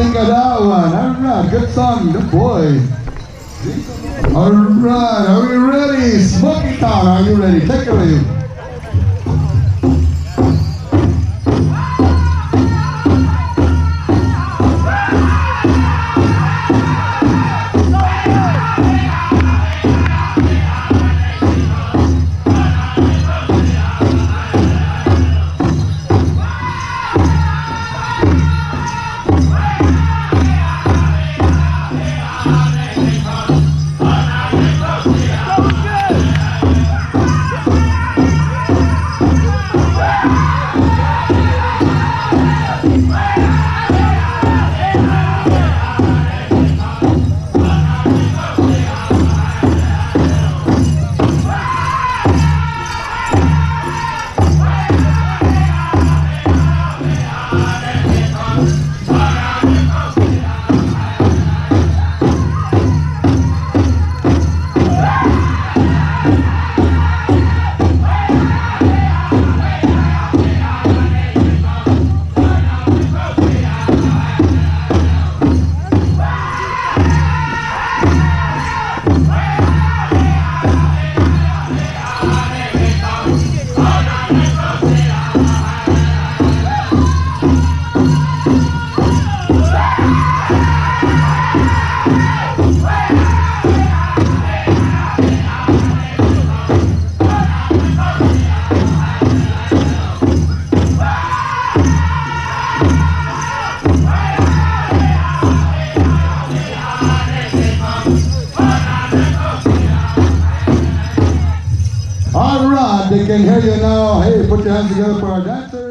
think of that one? All right, good song, good boy. All right, are we ready? Smoky Town, are you ready? Take it away. All right, they can hear you now. Hey, put your hands together for our dancers.